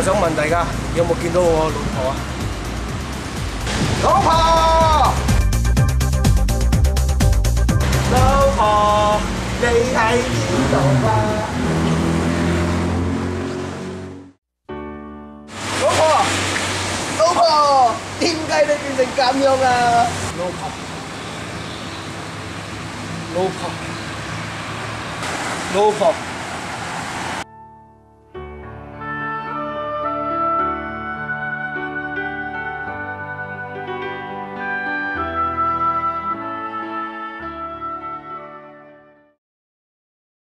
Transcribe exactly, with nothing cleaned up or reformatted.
我想問大家有冇見到我老婆啊？老婆，老婆，你喺邊度啊？老婆，老婆，點解你變成咁樣啊？老婆，老婆，老婆。